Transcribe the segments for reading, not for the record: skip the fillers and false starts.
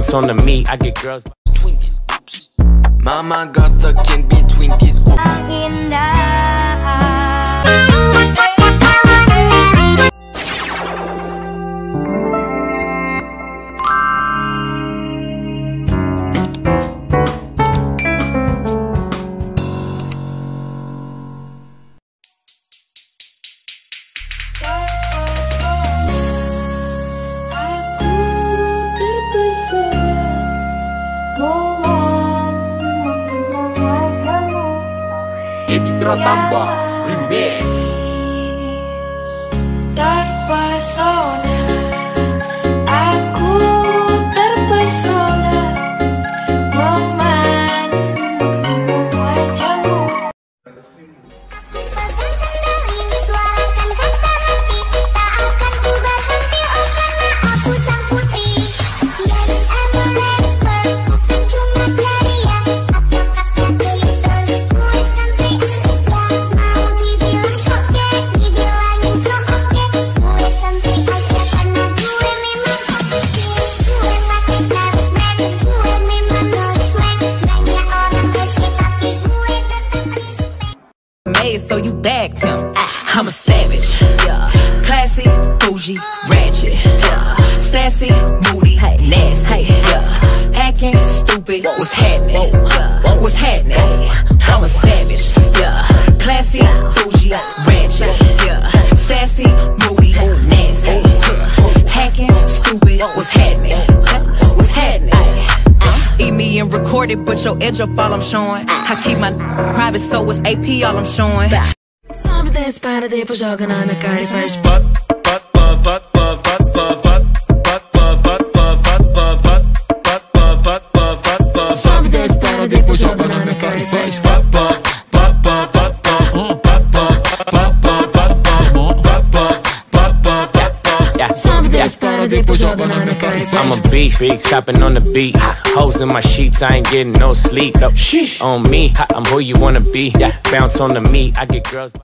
bounce on the meat. I get girls between these groups. Mama got stuck in between these groups. Edi Pratamba Remix. Terpesona, aku terpesona memandang wajahmu. Suarakan kata hati, tak akan ku berhenti, oh karena aku sang putri. Yes, I'm a rapper, bukan cuma karya. Kata-kata tulis terus, gue sampai Asia. Mau dibilang soke, dibilangin so oke. Gue sampai Asia karena gue memang oke. Gue pakai snapback, gue memang no swag. Banyak orang meski tapi gue tetap respect. Made so you bagged him. I'm a savage, classy, bougie, ratchet, sassy, moody, nasty, acting stupid. What's happening? What's happening? I'm a savage, classy, bougie, ratchet, sassy, moody, nasty, hacking stupid. What's happening? What's happening? Eat me and record it, but your edge up all I'm showing. I keep my private, so it's AP all I'm showing. Sabe da espada, depois joga na minha cara e faz Sabe da espada, depois joga na minha cara e faz Sabe da espada, depois joga na minha cara e faz. I'm a beast, chopping on the beat. Hoes in my sheets, I ain't getting no sleep. No, sheesh. On me, I'm who you wanna be. Bounce on the meat, I get girls.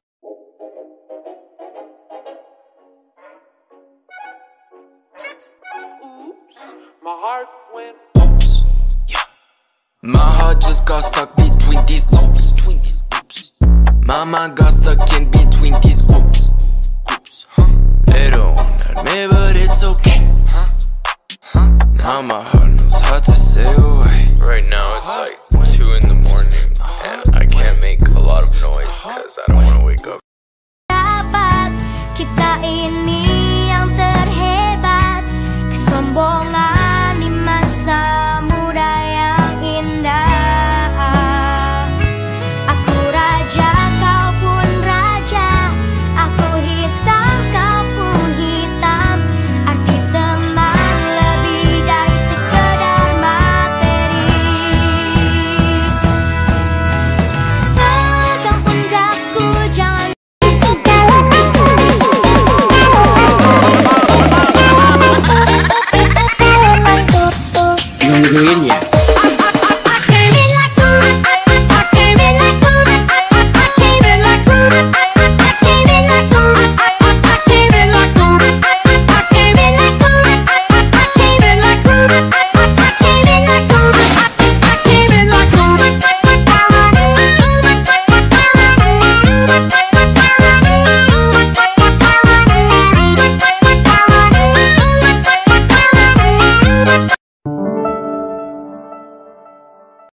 My heart went oops. Yeah. My heart just got stuck between these loops. Mama got stuck in between these groups. They don't want me, but it's okay. Now my heart